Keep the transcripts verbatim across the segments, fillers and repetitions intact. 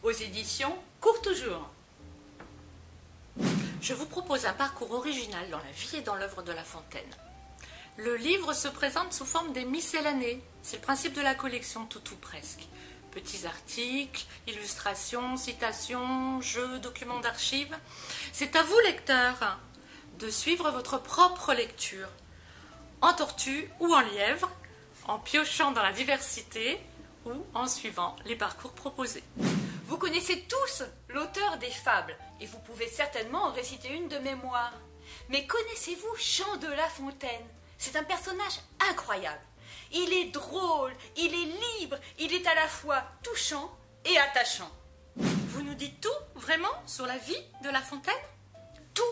aux éditions Court Toujours. Je vous propose un parcours original dans la vie et dans l'œuvre de La Fontaine. Le livre se présente sous forme des miscellanées. C'est le principe de la collection, tout ou presque. Petits articles, illustrations, citations, jeux, documents d'archives. C'est à vous, lecteurs, de suivre votre propre lecture, en tortue ou en lièvre, en piochant dans la diversité ou en suivant les parcours proposés. Vous connaissez tous l'auteur des fables et vous pouvez certainement en réciter une de mémoire. Mais connaissez-vous Jean de La Fontaine? C'est un personnage incroyable. Il est drôle, il est libre, il est à la fois touchant et attachant. Vous nous dites tout, vraiment, sur la vie de La Fontaine? Tout.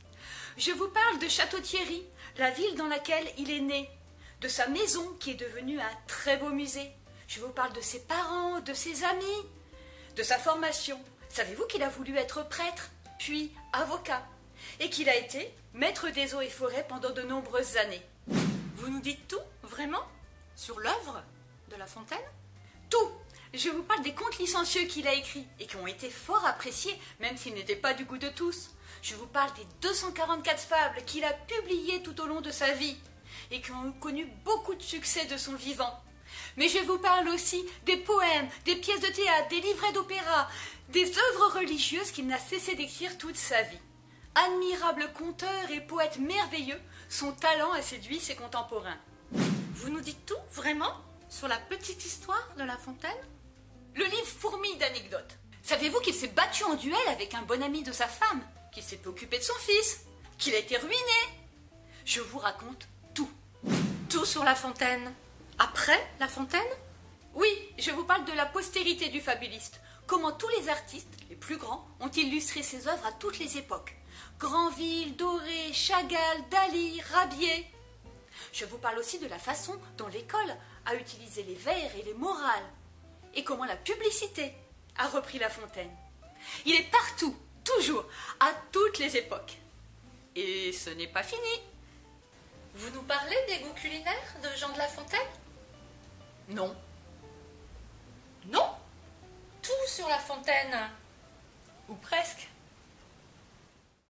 Je vous parle de Château-Thierry, la ville dans laquelle il est né, de sa maison qui est devenue un très beau musée. Je vous parle de ses parents, de ses amis, de sa formation. Savez-vous qu'il a voulu être prêtre, puis avocat, et qu'il a été maître des eaux et forêts pendant de nombreuses années? Vous nous dites tout, vraiment, sur l'œuvre de La Fontaine? Tout. Je vous parle des contes licencieux qu'il a écrits et qui ont été fort appréciés, même s'ils n'étaient pas du goût de tous. Je vous parle des deux cent quarante-quatre fables qu'il a publiées tout au long de sa vie et qui ont connu beaucoup de succès de son vivant. Mais je vous parle aussi des poèmes, des pièces de théâtre, des livrets d'opéra, des œuvres religieuses qu'il n'a cessé d'écrire toute sa vie. Admirable conteur et poète merveilleux, son talent a séduit ses contemporains. Vous nous dites tout, vraiment, sur la petite histoire de La Fontaine? Le livre fourmille d'anecdotes. Savez-vous qu'il s'est battu en duel avec un bon ami de sa femme, qu'il s'est occupé de son fils, qu'il a été ruiné? Je vous raconte tout. Tout sur La Fontaine? Après La Fontaine? Oui, je vous parle de la postérité du fabuliste. Comment tous les artistes, les plus grands, ont illustré ses œuvres à toutes les époques. Granville, Doré, Chagall, Dali, Rabier. Je vous parle aussi de la façon dont l'école a utilisé les vers et les morales. Et comment la publicité a repris La Fontaine. Il est partout, toujours, à toutes les époques. Et ce n'est pas fini. Vous nous parlez des goûts culinaires de Jean de La Fontaine? Non. Non? Tout sur La Fontaine? Ou presque.